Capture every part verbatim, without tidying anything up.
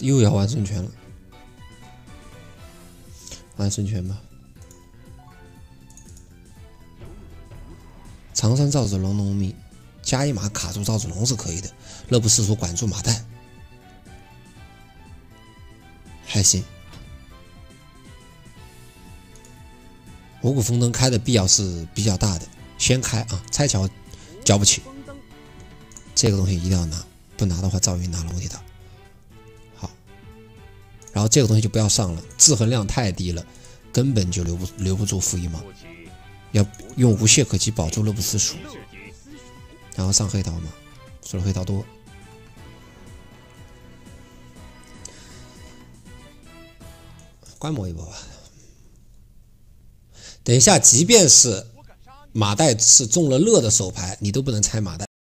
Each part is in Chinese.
又要玩圣泉了，玩圣泉吧。长山赵子龙农民加一马卡住赵子龙是可以的，乐不思蜀管住马岱还行。五谷丰登开的必要是比较大的，先开啊，拆桥交不起，这个东西一定要拿，不拿的话赵云拿了我给他。好，然后这个东西就不要上了，制衡量太低了，根本就留不留不住负一马，要用无懈可击保住乐不思蜀，然后上黑桃嘛，输了黑桃多。观摩一波吧。等一下，即便是马岱是中了乐的手牌，你都不能拆马岱。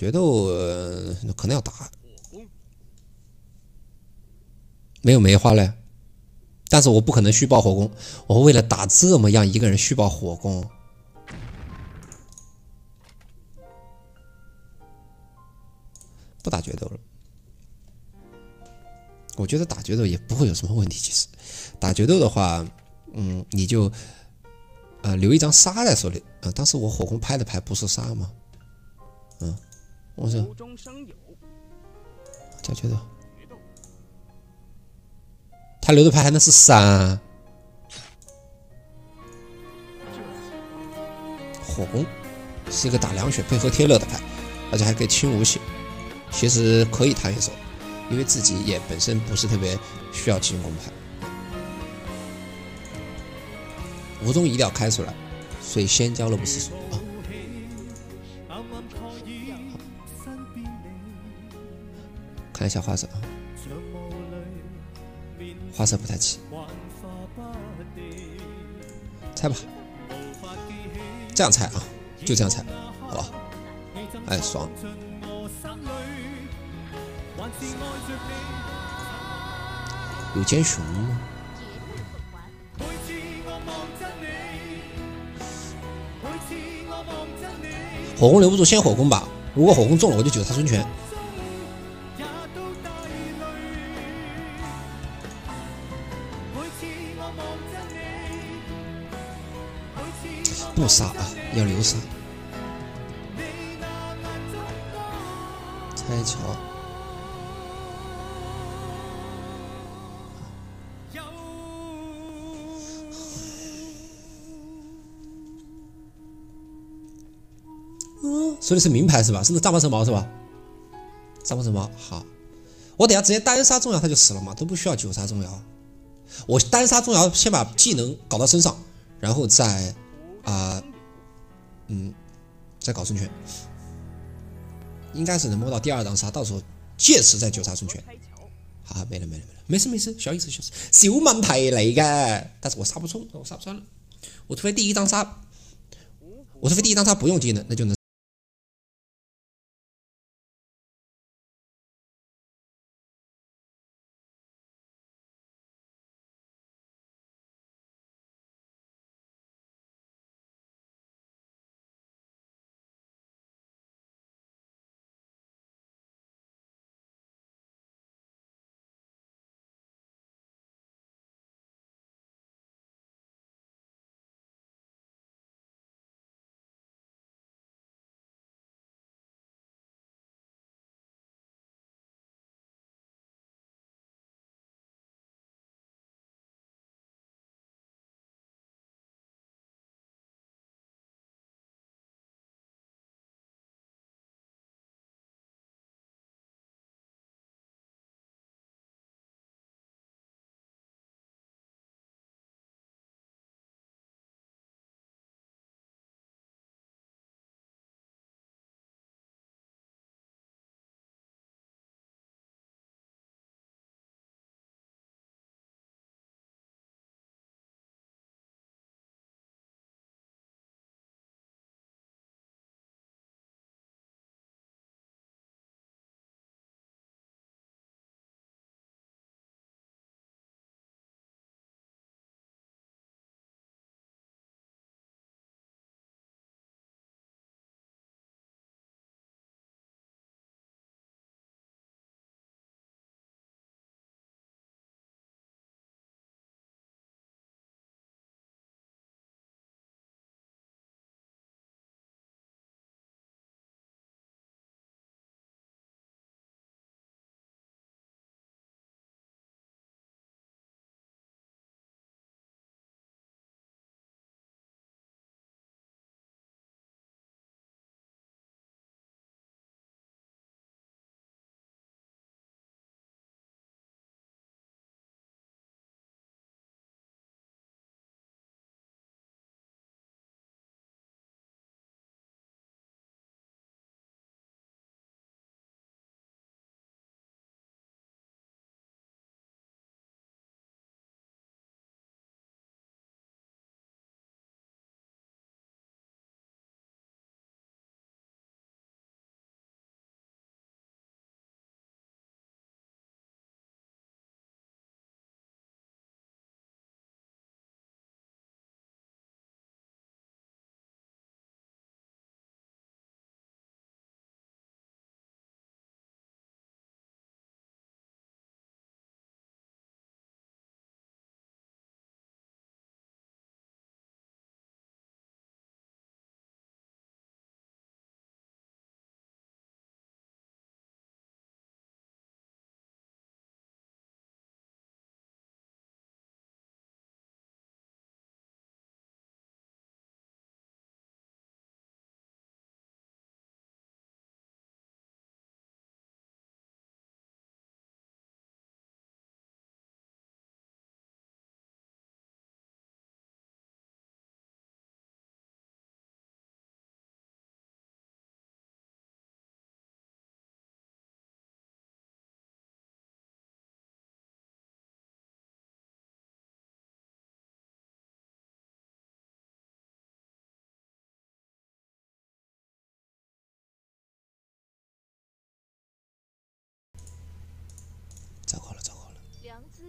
决斗、呃、可能要打，没有梅花嘞。但是我不可能虚报火攻，我为了打这么样一个人虚报火攻，不打决斗了。我觉得打决斗也不会有什么问题。其实打决斗的话，嗯，你就呃留一张杀在手里啊、呃。当时我火攻拍的牌不是杀吗？嗯，我说叫决斗，他留的牌还能是三。火攻是一个打凉血配合贴乐的牌，而且还可以清无血，其实可以弹一手，因为自己也本身不是特别需要进攻牌。无中意料开出来，所以先交了不是数啊。看一下花色啊，花色不太齐，猜吧。这样猜啊，就这样猜，好吧？哎，爽！有奸雄吗？火攻留不住，先火攻吧。如果火攻中了，我就九杀孙权。不杀啊，要留杀。拆桥。嗯，说的是名牌是吧？是那丈八蛇矛是吧？丈八蛇矛好，我等下直接单杀钟瑶他就死了嘛，都不需要九杀钟瑶。我单杀钟瑶，先把技能搞到身上，然后再啊、呃，嗯，再搞孙权，应该是能摸到第二张杀，到时候届时再九杀孙权。好，没了没了没了，没事没事，小意思小事，小問題嚟嘅。但是我殺不冲，我杀不穿了。我除非第一张杀，我除非第一张杀不用技能，那就能。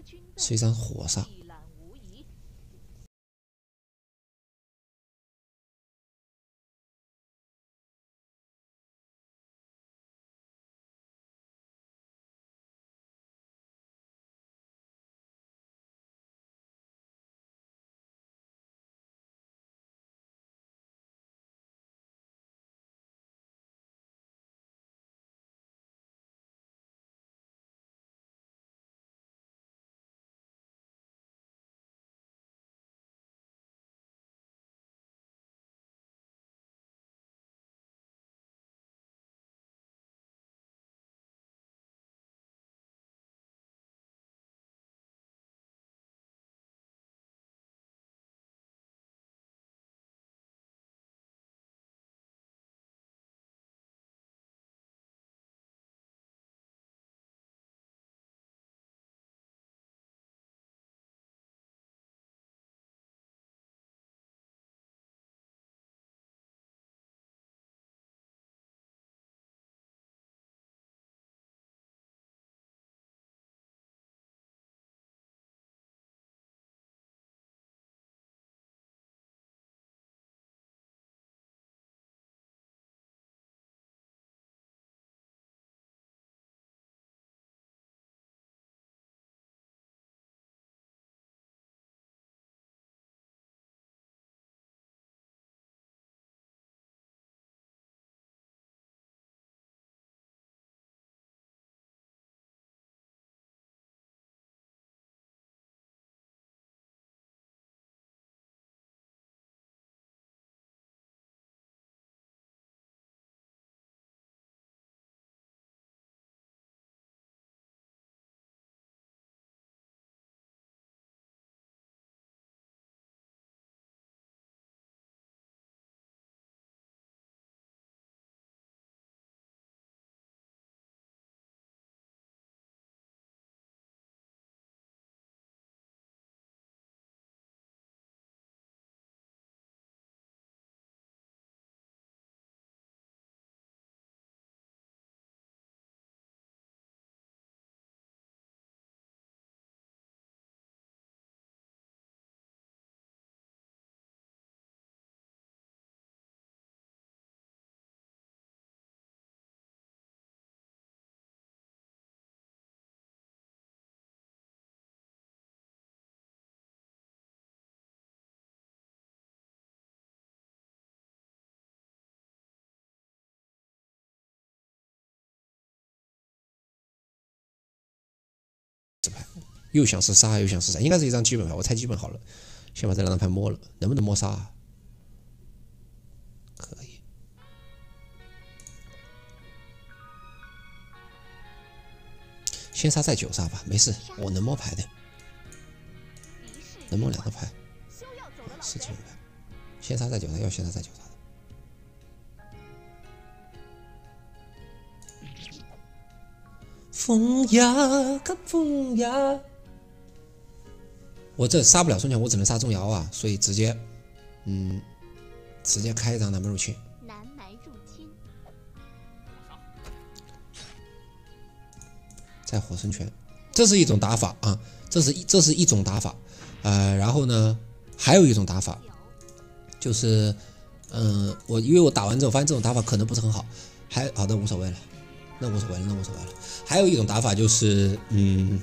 是一张火煞。又想是杀又想是杀，应该是一张基本牌，我猜基本好了。先把这两张牌摸了，能不能摸杀、啊？可以。先杀再九杀吧，没事，我能摸牌的，能摸两个牌，是基本牌。先杀再九杀，要先杀再九杀的。风呀，看风呀。我这杀不了孙权，我只能杀钟繇啊，所以直接，嗯，直接开一张南蛮入侵。南蛮入侵。再火孙权，这是一种打法啊，这是这是一种打法，呃，然后呢，还有一种打法，就是，嗯、呃，我因为我打完之后发现这种打法可能不是很好，还好的无所谓了，那无所谓了，那无所谓了。还有一种打法就是，嗯。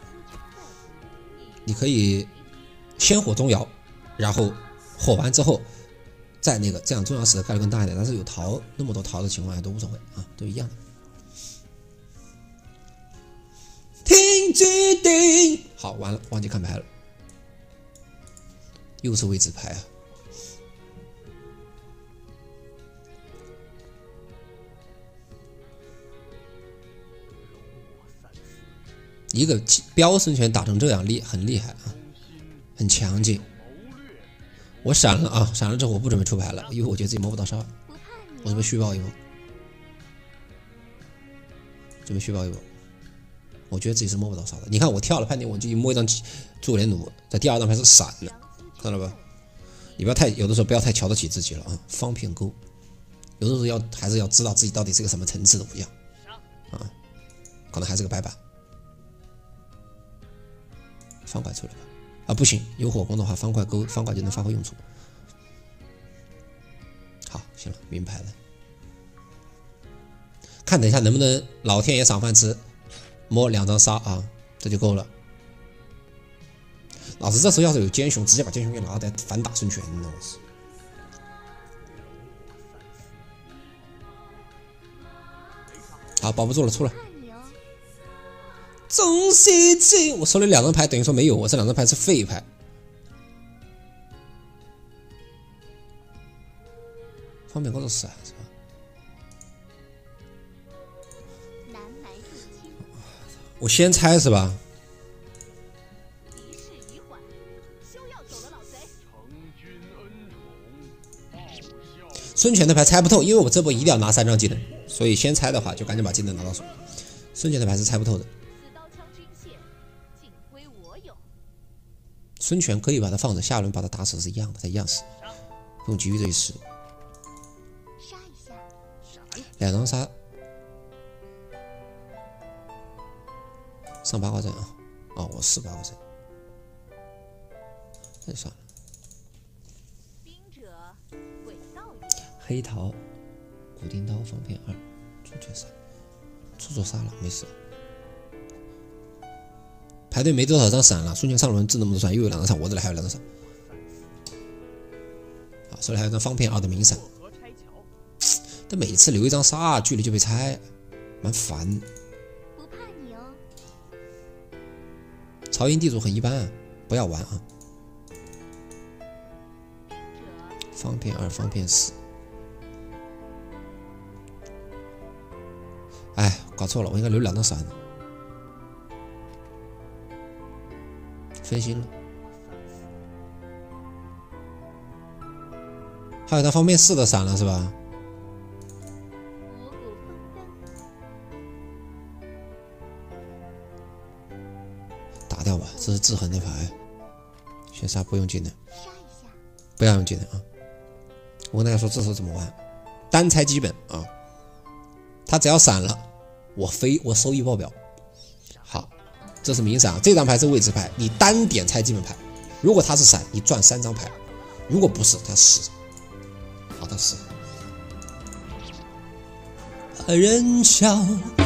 你可以先火钟繇，然后火完之后再那个，这样钟繇死的概率更大一点。但是有桃那么多桃的情况下都无所谓啊，都一样的。听机顶，好，完了，忘记看牌了，又是位置牌啊。一个标孙权打成这样厉很厉害啊，很强劲。我闪了啊，闪了之后我不准备出牌了，因为我觉得自己摸不到杀，我准备虚报一波，准备虚报一波。我觉得自己是摸不到杀的。你看我跳了判定，我就摸一张驻连弩，在第二张牌是闪的，看到了吧？你不要太有的时候不要太瞧得起自己了啊，方片钩，有的时候要还是要知道自己到底是个什么层次的武将啊，可能还是个白板。 方块出来吧。啊，不行，有火攻的话，方块勾方块就能发挥用处。好，行了，明白了。看等一下能不能老天爷赏饭吃，摸两张杀啊，这就够了。老子这时候要是有奸雄，直接把奸雄给拿来反打孙权呢，我是。好，保不住了，出了。中西气，我手里两张牌等于说没有，我这两张牌是废牌。方便高手闪是吧？我先猜是吧？孙权的牌猜不透，因为我这波一定要拿三张技能，所以先猜的话就赶紧把技能拿到手。孙权的牌是猜不透的。孙权可以把他放着，下轮把他打死是一样的，他一样死，不用急于这一时。两张杀，上八卦阵啊！哦，我是八卦阵，那就算了。黑桃、骨钉刀、方片二，出绝杀，出错杀了，没事。排队没多少张闪了，孙权上轮这那么多闪，又有两张闪，我这里还有两张闪。好，手里还有张方片二的明闪。但每次留一张杀，距离就被拆，蛮烦。不怕你哦。曹营地主很一般啊，不要玩啊。方片二，方片四。哎，搞错了，我应该留两张闪。分心了。还有张方片四的闪了是吧？打掉吧，这是制衡的牌。先杀不用技能，不要用技能啊！我跟大家说，这时候怎么玩？单拆基本啊，他只要闪了，我飞我收益爆表。好，这是明闪，这张牌是位置牌，你单点拆基本牌。如果他是闪，你赚三张牌；如果不是，他死。好，他死。人笑。